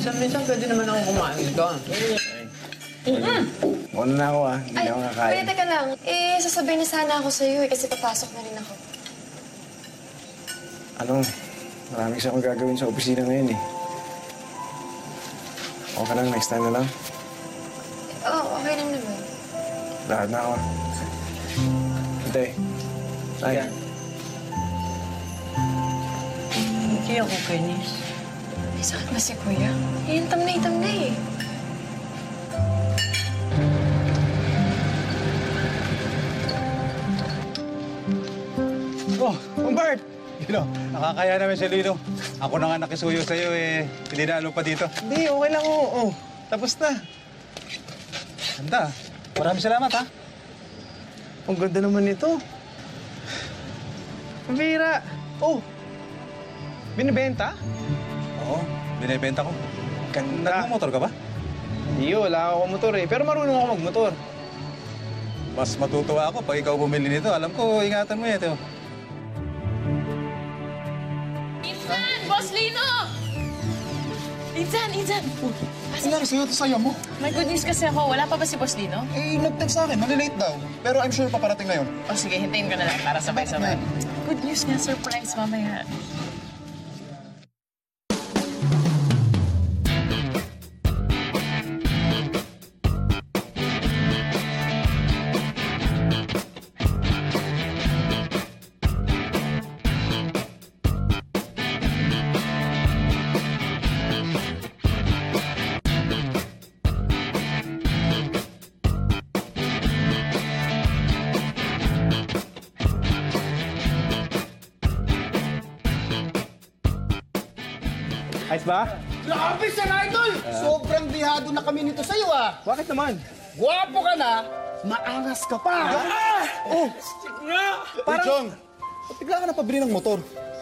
Minsan pwede naman ako kumain doon. Muna na ako hindi na ako kakain. Kuya, teka lang. Sasabihin na sana ako sa'yo kasi papasok na rin ako. Marami kasi akong gagawin sa opisina ngayon Okay lang, next time na lang. Oo, okay lang naman. Lahat na ako. Hintay. Tay. Hindi ako, Kenis. May sakit ba si Kuya? Itam na eh. Oh, Bert! Nakakaya namin si Lino. Ako na nga nakisuyo sa'yo hindi na pa dito. Hindi, okay lang tapos na. Ganda. Maraming salamat, ha? Ang ganda naman ito. Pambira. Binibenta? Oo, binibenta ko. Ganda. Nagmumotor ka ba? Hindi, wala ako motor Pero marunong ako magmotor. Mas matutuwa ako pag ikaw bumili nito. Alam ko, ingatan mo ito. Insan! Boss Lino! Insan! Nangyari sa'yo ito saya mo? May good news kasi ako. Wala pa ba si Boss Lino? Nag-text sa akin. Malilate daw. Pero I'm sure paparating ngayon. O sige, hintayin ko na lang para sabay-sabay. Good news nga, surprise mamaya. Ayos ba? Grabe sa idol! Sobrang bihado na kami nito sa'yo Bakit naman? Gwapo ka na, maangas ka pa. Parang... Ba't bigla ka na pabili ng motor?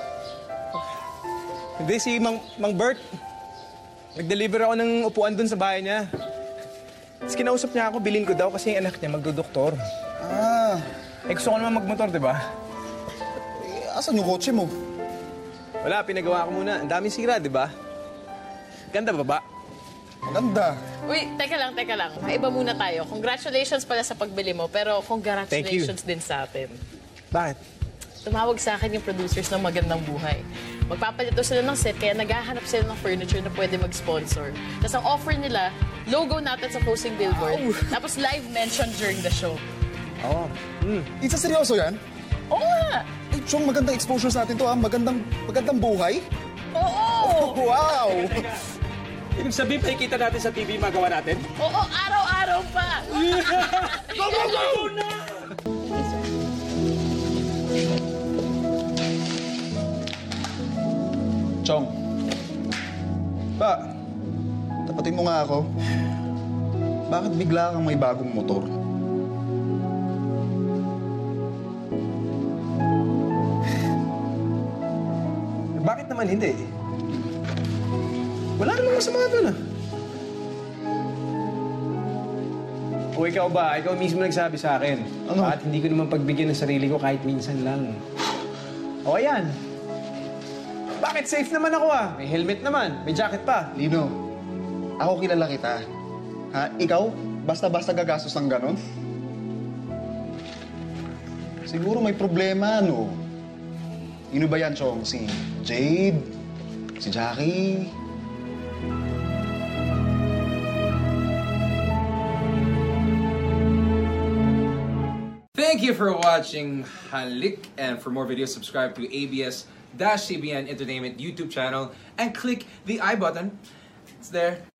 Hindi, si Mang Bert. Nag-deliver ako ng upuan dun sa bahay niya. Tapos kinausap niya ako, bilhin ko daw kasi yung anak niya magdodoktor. Gusto ko naman magmotor, di ba? Asan yung kotse mo? Wala, pinagawa ko muna. Ang daming sira, di ba? Ganda ba ba? Maganda. Uy, teka lang. Maiba muna tayo. Congratulations pala sa pagbili mo, pero congratulations din sa atin. Bakit? Tumawag sa akin yung producers ng Magandang Buhay. Magpapalito sila ng set, kaya naghahanap sila ng furniture na pwede mag-sponsor. Tapos ang offer nila, logo natin sa posting billboard, tapos live mention during the show. Isa seryoso yan? Oo nga! Chong, magandang exposure sa atin to Magandang buhay? Oo! Wow! Ibig sabihin, pakikita natin sa TV magawa natin? Oo, araw-araw pa! Go, go, go! Chong. Tapatin mo nga ako. Bakit bigla kang may bagong motor? Bakit naman hindi? Wala namang masama doon O ikaw ba? Ikaw mismo nagsabi sa akin. Ano? Bakit hindi ko naman pagbigyan ng sarili ko kahit minsan lang? O ayan. Bakit safe naman ako May helmet naman, may jacket pa. Lino, ako kilala kita. Ikaw, basta-basta gagastos ng ganon? Siguro may problema, no? Sino ba yan, Chong? Si Jade? Si Jackie? Thank you for watching Halik, and for more videos, subscribe to ABS-CBN Entertainment YouTube channel and click the I button. It's there.